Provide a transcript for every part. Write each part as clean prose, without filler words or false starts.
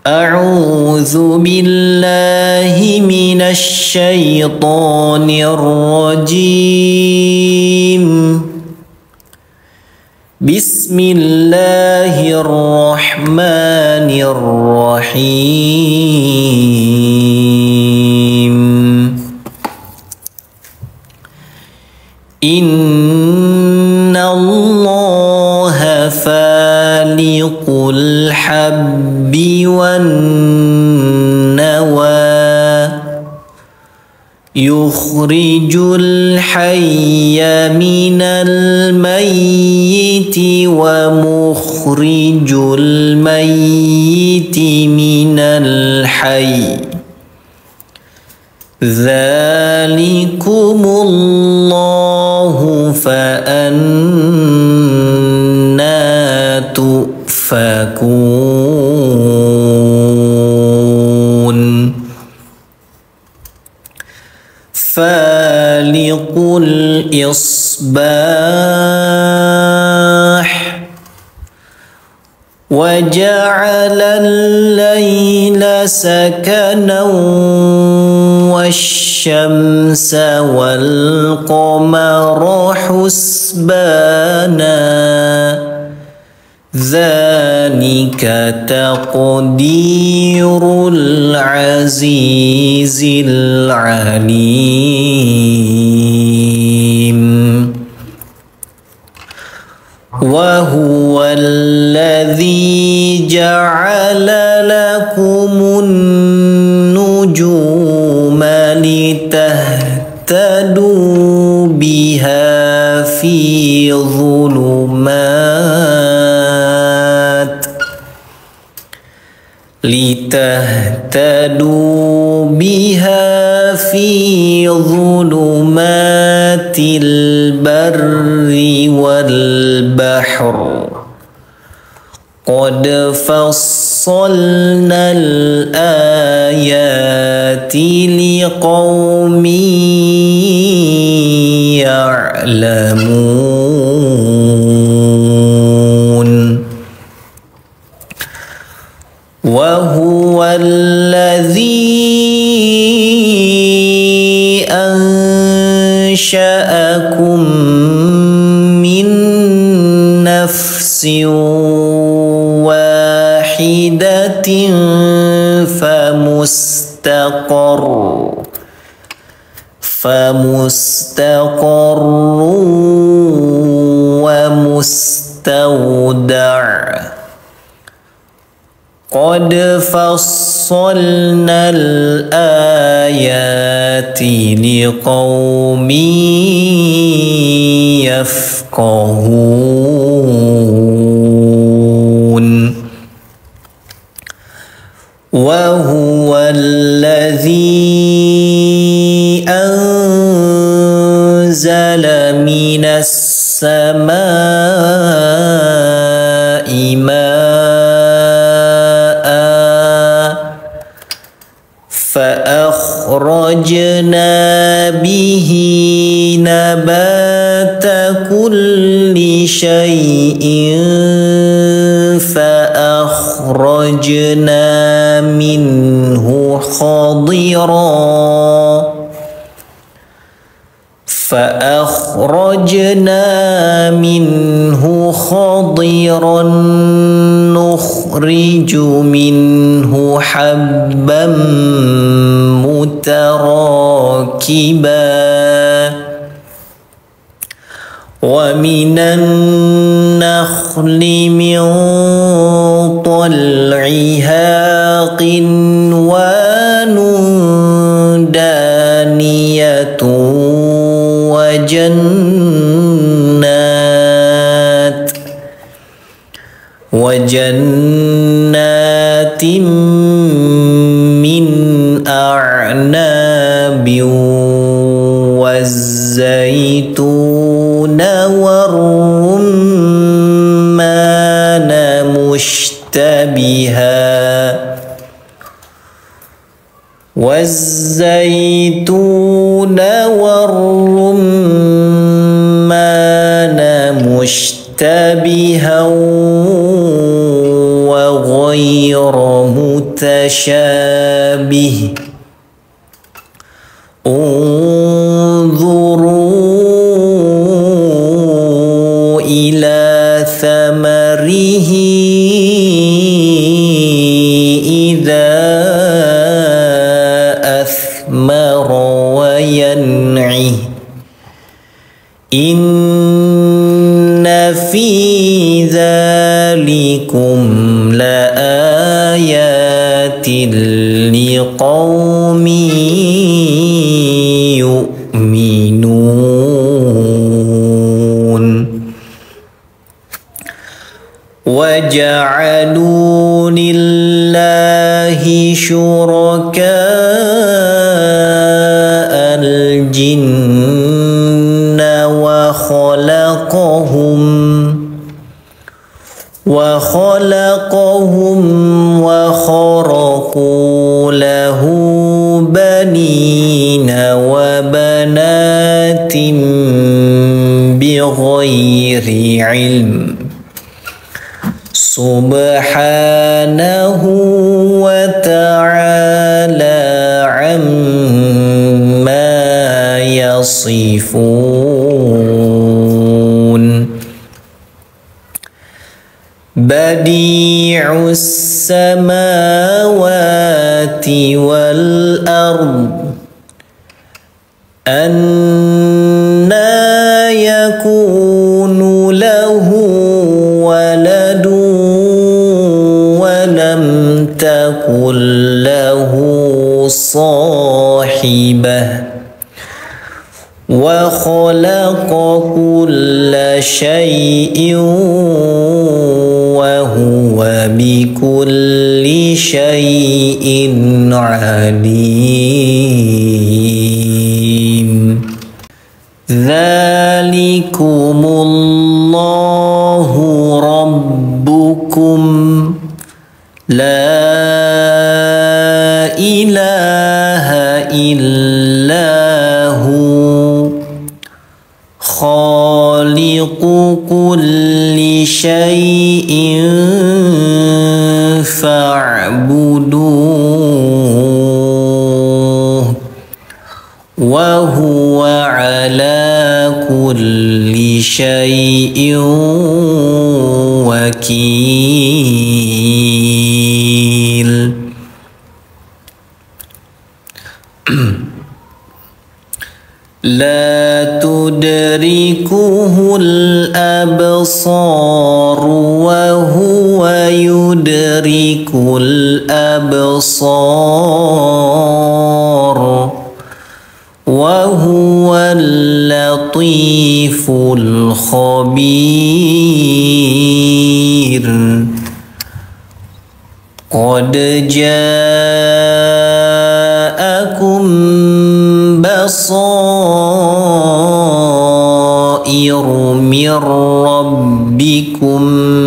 أعوذ بالله من الشيطان الرجيم. بسم الله الرحمن الرحيم. إن الله فالق الحب والنوى يخرج الحي من الميت ومخرج الميت من الحي ذلكم الله فأنى تؤفكون. فالق الإصباح وجعل الليل سكنا والشمس والقمر حسبانا ذلك تقدير العزيز العليم. وهو الذي جعل لكم النجوم لتهتدوا بها في ظلمات البر والبحر. قد فصلنا الآيات لقوم يعلمون. وهو الذي أنشأكم من نفس واحدة فمستقر ومستودع. قد فصلنا الآيات لقوم يفقهون. وهو الذي أنزل من السماء ماء فأخرجنا به نبات كل شيء فأخرجنا منه خضرا نخرج منه حبا متراكبا ومن النخل من طلعها قنوان دانية وجنات من أعناب والزيتون والرمان مشتبها وغير متشابه المتشابه انظروا إلى ثمره إذا أثمر وينعه إن في ذلكم لآيات لقوم يؤمنون وجعلوا لله شركاء الجن وخلقهم وخرقوا له بنين وبنات بغير علم سبحانه وتعالى عما يصفون بديع السماوات والأرض أنى يكون له ولد ولم تكن له صاحبة وخلق كل شيء وهو بكل شيء عليم ذلكم الله ربكم لا إله إلا هو خالق كل شيء فاعبدوه وهو على كل شيء وكيل لا تدركه الأبصار وهو يدرك الأبصار وهو اللطيف الخبير قد جاءكم بصائر من ربكم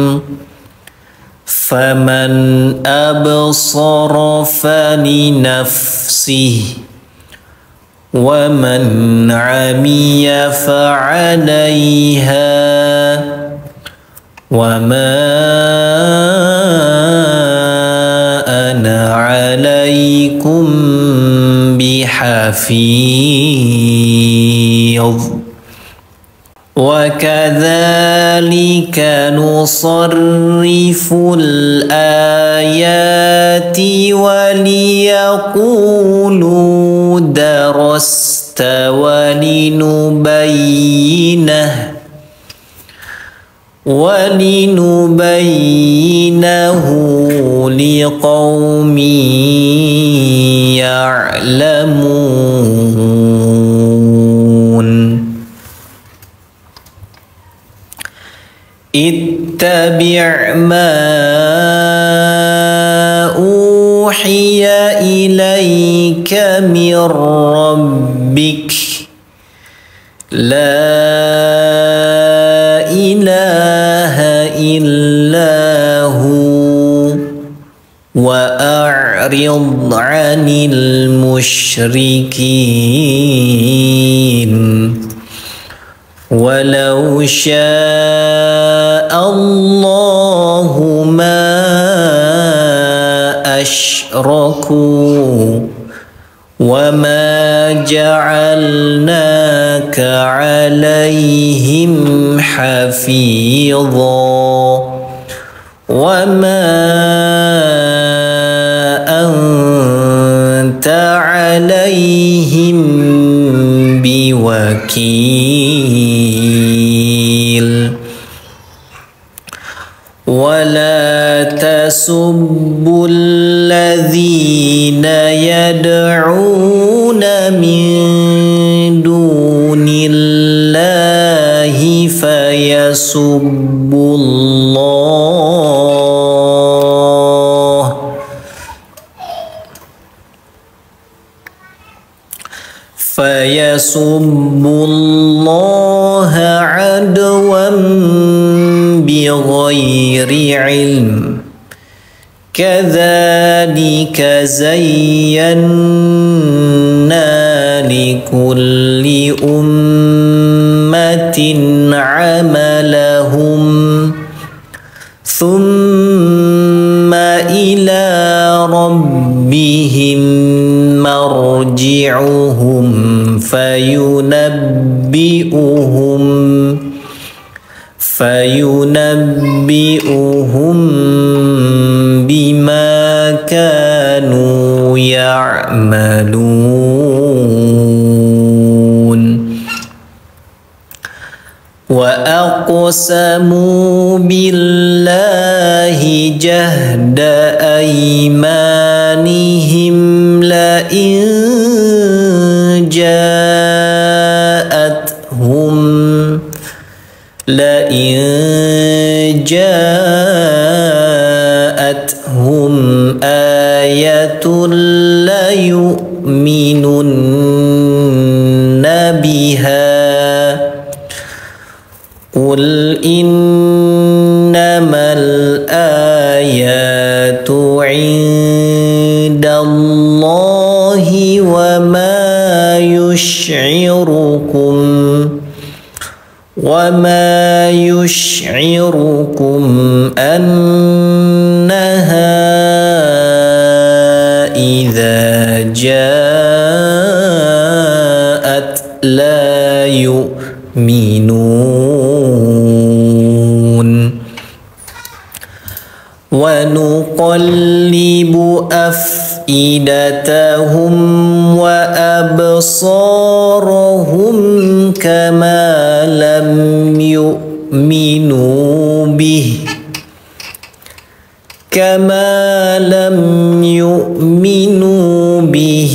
فمن أبصر فلنفسه ومن عمي فعليها وما أنا عليكم بحفيظ وكذلك نصرف الآيات وليقولوا درست ولنبينه لقوم يعلمون اتبع ما أوحي إليك من ربك لا إله إلا هو وأعرض عن المشركين ولو شاء الله ما أشركوا وما جعلناك عليهم حفيظا وما أنت عليهم بوكيل ولا تسبوا الذين يدعون من دون الله فيسبوا الله عدوا بغير علم كذلك زينا لكل أمة عملهم ثم إلى ربهم مرجعهم فينبئهم بما كانوا يعملون وأقسموا بالله جهد أيمانهم لئن جاءتهم آية ليؤمنن بها قل إنما الآيات عند الله وما يشعركم أنها إذا جاءت لا يؤمنون ونقلب أفئدتهم وأبصارهم كما لم يؤمنوا به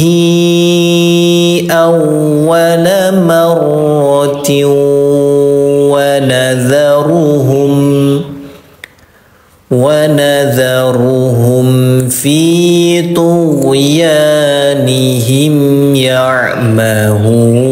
أول مرة ونذرهم في طغيانهم يعمهون